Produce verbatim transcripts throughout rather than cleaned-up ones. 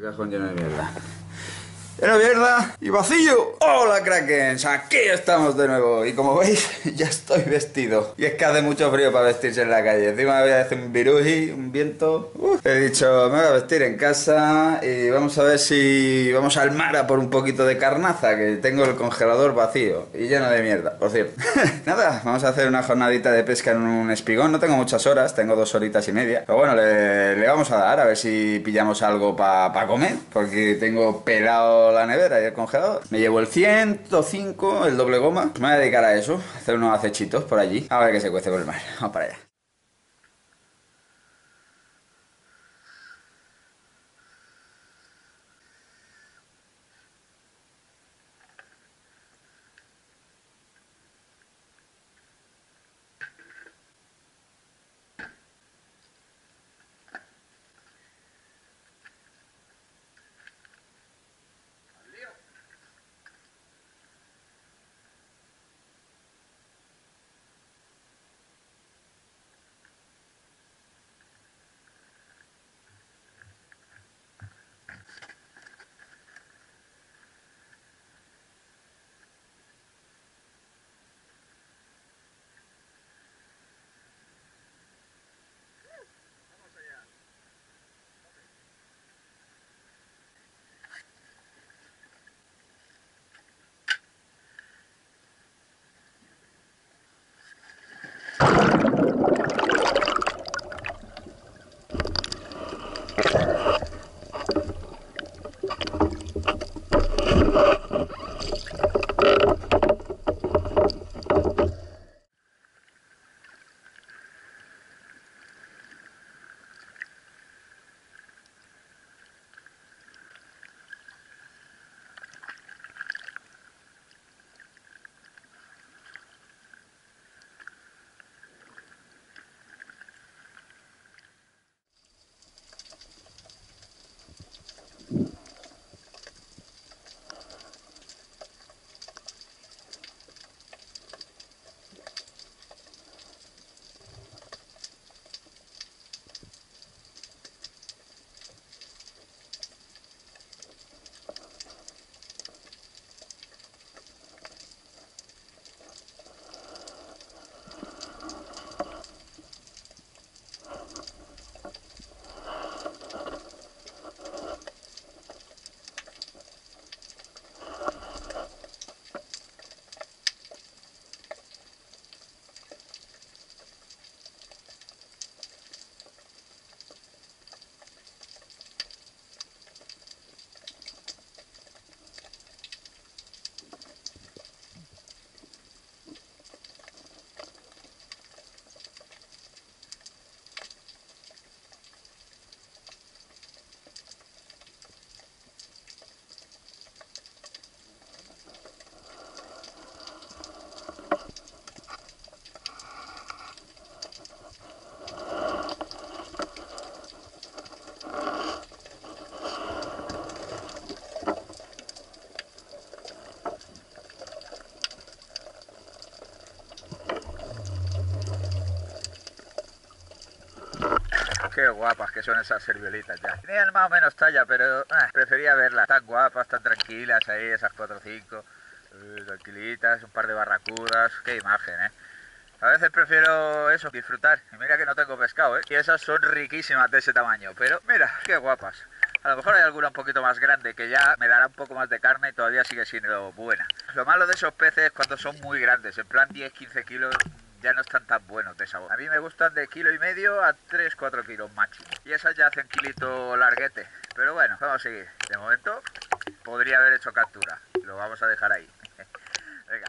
cajón lleno de mierda. ¡Lleno de mierda y vacío! ¡Hola, Krakens! Aquí estamos de nuevo. Y como veis, ya estoy vestido. Y es que hace mucho frío para vestirse en la calle. Encima me voy a hacer un viruji, un viento. Uf. He dicho, me voy a vestir en casa y vamos a ver si vamos al mar a por un poquito de carnaza, que tengo el congelador vacío y lleno de mierda, por cierto. Nada, vamos a hacer una jornadita de pesca en un espigón. No tengo muchas horas, tengo dos horitas y media. Pero bueno, le, le vamos a dar a ver si pillamos algo para pa comer, porque tengo pelado la nevera y el congelador. Me llevo el ciento cinco, el doble goma. Me voy a dedicar a eso, a hacer unos acechitos por allí. A ver qué se cuece por el mar. Vamos para allá. Qué guapas que son esas serviolitas ya. Tenían más o menos talla, pero eh, prefería verlas tan guapas, tan tranquilas ahí, esas cuatro o cinco. Eh, tranquilitas, un par de barracudas. Qué imagen, ¿eh? A veces prefiero eso, disfrutar. Y mira que no tengo pescado, ¿eh? Y esas son riquísimas de ese tamaño. Pero mira, qué guapas. A lo mejor hay alguna un poquito más grande que ya me dará un poco más de carne y todavía sigue siendo buena. Lo malo de esos peces es cuando son muy grandes, en plan diez quince kilos, ya no están tan buenos de sabor. A mí me gustan de kilo y medio a tres cuatro kilos máximo. Y esas ya hacen kilito larguete. Pero bueno, vamos a seguir. De momento podría haber hecho captura. Lo vamos a dejar ahí. Venga.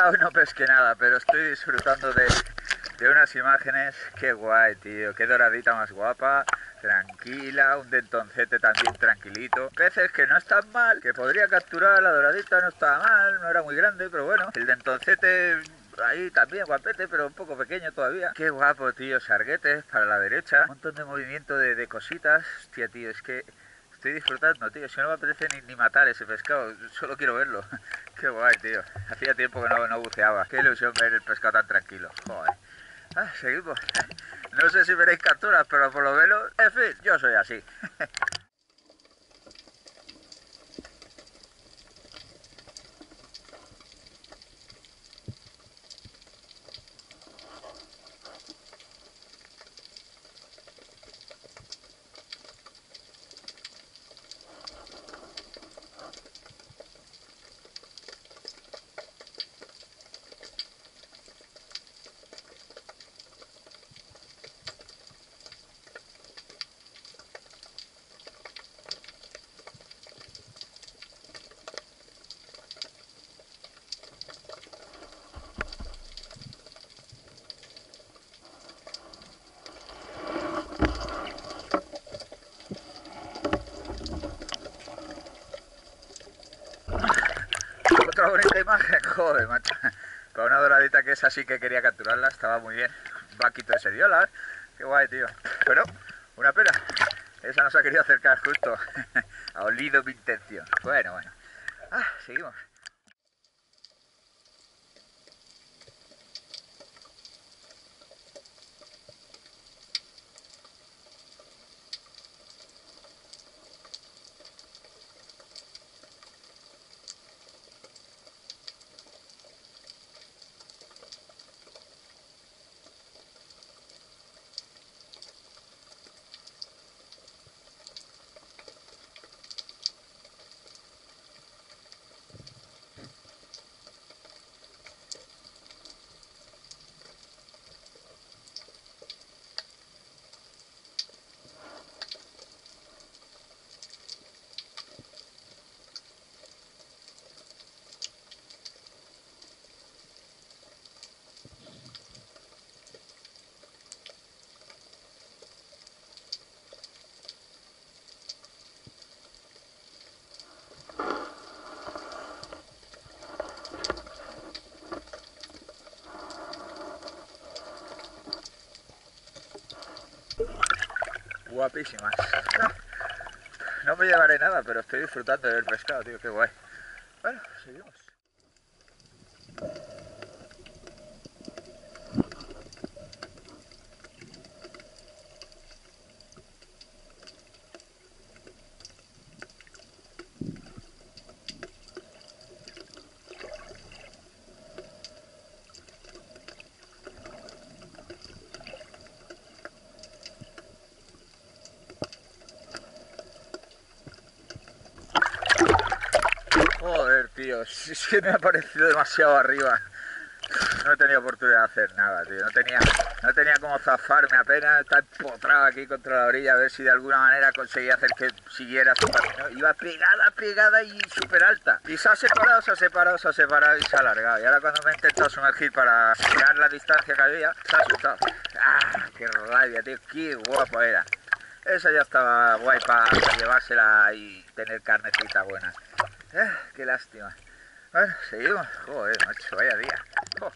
verdad hoy no pesqué nada, pero estoy disfrutando de, de unas imágenes. Qué guay, tío, qué doradita más guapa, tranquila, un dentoncete también tranquilito. Peces que no están mal, que podría capturar, la doradita no estaba mal, no era muy grande, pero bueno, el dentoncete ahí también guapete, pero un poco pequeño todavía. Qué guapo, tío, sarguetes para la derecha, un montón de movimiento de, de cositas. Hostia, tío, es que estoy disfrutando, tío. Si no me apetece ni, ni matar ese pescado, solo quiero verlo. Qué guay, tío. Hacía tiempo que no, no buceaba. Qué ilusión ver el pescado tan tranquilo. Joder. Ah, seguimos. No sé si veréis capturas, pero por lo menos, en fin, yo soy así. Otra bonita imagen, joder, macho. Con una doradita que esa sí que quería capturarla, estaba muy bien. Un vaquito de sediola, qué guay, tío. Pero, una pena, esa no se ha querido acercar justo. Ha olido mi intención. Bueno, bueno. Ah, seguimos. Guapísimas. No, no me llevaré nada, pero estoy disfrutando del pescado, tío, qué guay. Bueno, seguimos. Joder, tío, es que me ha parecido demasiado arriba. No he tenido oportunidad de hacer nada, tío. No tenía, no tenía como zafarme apenas, estar empotrado aquí contra la orilla a ver si de alguna manera conseguía hacer que siguiera su camino. Iba pegada, pegada y súper alta. Y se ha separado, se ha separado, se ha separado y se ha alargado. Y ahora cuando me he intentado sumergir para mirar la distancia que había, se ha asustado. ¡Ah, qué rabia, tío! ¡Qué guapo era! Esa ya estaba guay para llevársela y tener carnecita buena. Eh, ¡Qué lástima! Bueno, seguimos. Joder, macho, vaya día. Oh.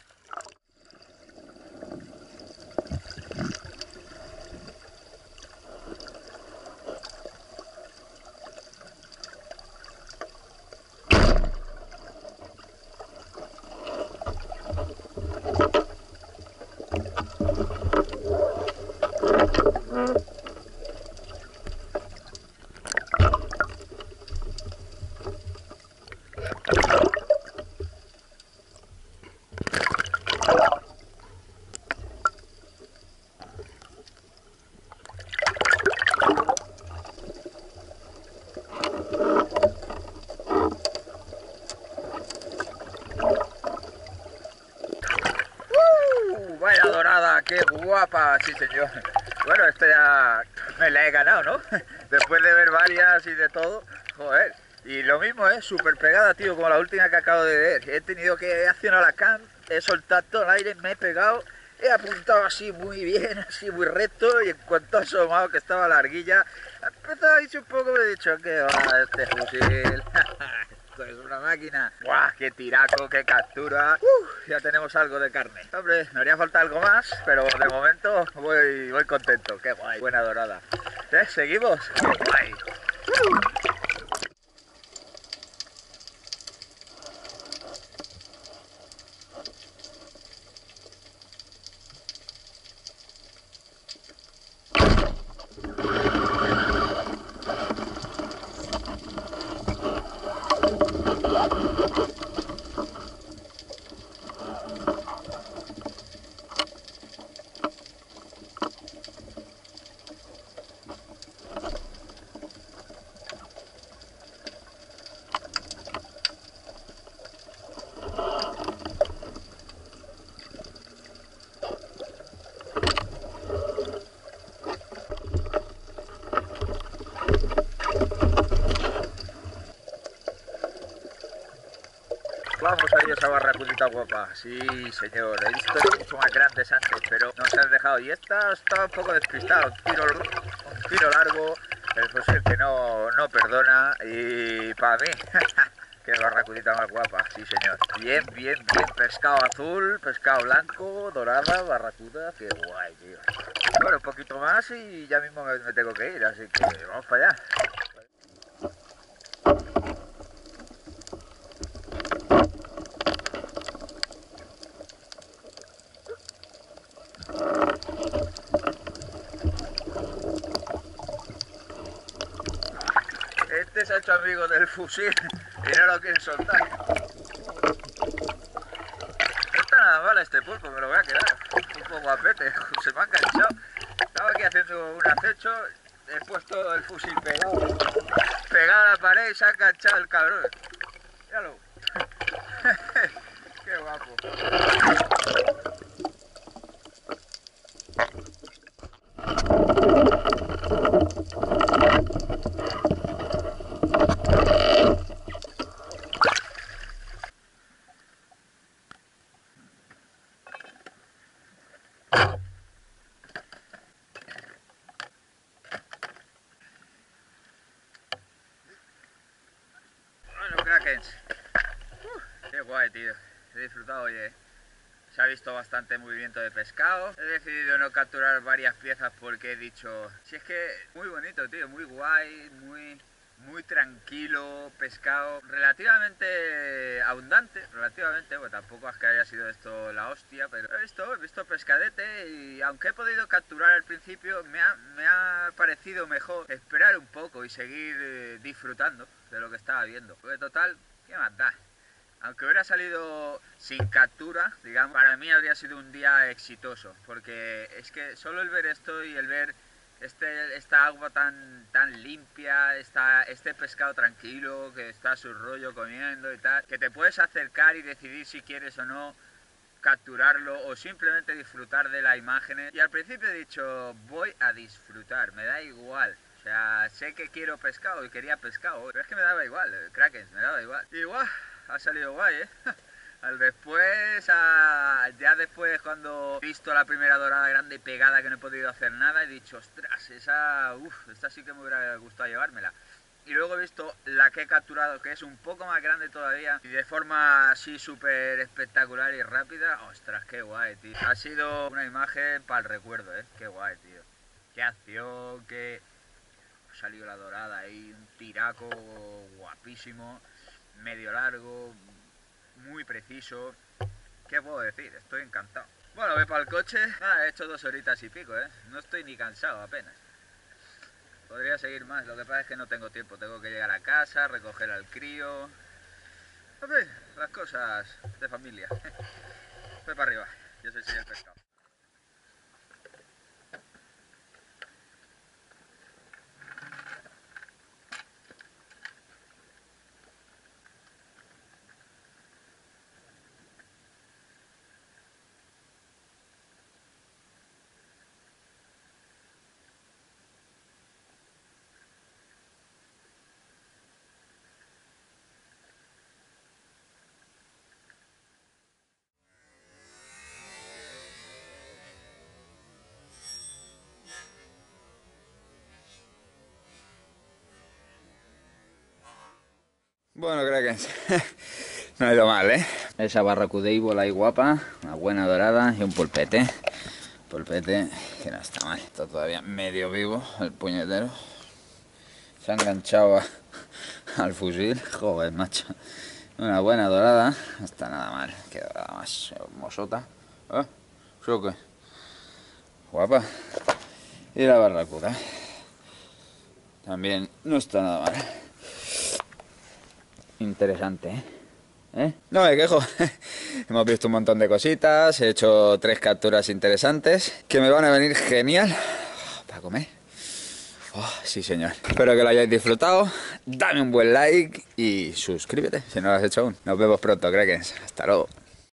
Vaya dorada, qué guapa, sí señor. Bueno, esta ya me la he ganado, ¿no? Después de ver varias y de todo, joder, Y lo mismo, ¿eh? Súper pegada, tío, como la última que acabo de ver. He tenido que accionar la cam, he soltado todo el aire, me he pegado, he apuntado así muy bien, así muy recto, y en cuanto ha asomado que estaba la arguilla, ha empezado a irse un poco, me he dicho, ¿qué va este fusil? Esto es una máquina. ¡Buah! ¡Qué tiraco, qué captura! ¡Uf! Ya tenemos algo de carne. Hombre, me haría falta algo más, pero de momento voy, voy contento. ¡Qué guay! Buena dorada. ¿Eh? ¿Seguimos? ¡Qué guay! Vamos ahí esa barracudita guapa. Sí, señor. He visto mucho más grandes antes, pero no se han dejado. Y esta está un poco despistada. Un tiro, un tiro largo. El fusil que no, no perdona. Y para mí, qué barracudita más guapa. Sí, señor. Bien, bien, bien. Pescado azul, pescado blanco, dorada, barracuda. Qué guay, tío. Bueno, un poquito más y ya mismo me, me tengo que ir. Así que vamos para allá. Este se ha hecho amigo del fusil y no lo quiere soltar. No está nada mal este pulpo, me lo voy a quedar. Pulpo guapete, se me ha enganchado. Estaba aquí haciendo un acecho, he puesto el fusil pegado, pegado a la pared y se ha enganchado el cabrón. Míralo. Qué guapo. Bueno, Krakens. Uh, qué guay, tío. He disfrutado, oye. Se ha visto bastante movimiento de pescado. He decidido no capturar varias piezas porque he dicho... Si es que muy bonito, tío. Muy guay, muy... Muy tranquilo, pescado relativamente abundante, relativamente, pues tampoco es que haya sido esto la hostia, pero he visto, he visto pescadete y aunque he podido capturar al principio, me ha, me ha parecido mejor esperar un poco y seguir eh, disfrutando de lo que estaba viendo. Porque total, ¿qué más da? Aunque hubiera salido sin captura, digamos, para mí habría sido un día exitoso, porque es que solo el ver esto y el ver este, esta agua tan, tan limpia, esta, este pescado tranquilo, que está a su rollo comiendo y tal, que te puedes acercar y decidir si quieres o no capturarlo o simplemente disfrutar de las imágenes. Y al principio he dicho, voy a disfrutar, me da igual. O sea, sé que quiero pescado y quería pescado, pero es que me daba igual, Krakens, me daba igual. Y guau, ha salido guay, ¿eh? Al después, a, ya después cuando he visto la primera dorada grande y pegada que no he podido hacer nada, he dicho, ostras, esa, uff, esta sí que me hubiera gustado llevármela. Y luego he visto la que he capturado, que es un poco más grande todavía, y de forma así súper espectacular y rápida. Ostras, qué guay, tío. Ha sido una imagen para el recuerdo, ¿eh? Qué guay, tío. Qué acción, qué... Ha salido la dorada ahí, un tiraco guapísimo, medio largo, muy preciso. ¿Qué puedo decir? Estoy encantado. Bueno, voy para el coche. Ah, he hecho dos horitas y pico, ¿eh? No estoy ni cansado apenas. Podría seguir más, lo que pasa es que no tengo tiempo. Tengo que llegar a casa, recoger al crío. En fin, las cosas de familia. Voy para arriba. Yo soy el pescado. Bueno, Krakens, no ha ido mal, ¿eh? Esa barracudéibola ahí guapa, una buena dorada y un pulpete. Pulpete que no está mal, está todavía medio vivo el puñetero. Se ha enganchado a, al fusil, joder, macho. Una buena dorada, no está nada mal, qué dorada más hermosota. ¿Eh? ¿Eso qué? Guapa. Y la barracuda también no está nada mal. Interesante, ¿eh? ¿Eh? No me quejo. Hemos visto un montón de cositas, he hecho tres capturas interesantes que me van a venir genial para comer. Oh, sí, señor. Espero que lo hayáis disfrutado. Dame un buen like y suscríbete si no lo has hecho aún. Nos vemos pronto, Krakens. Hasta luego.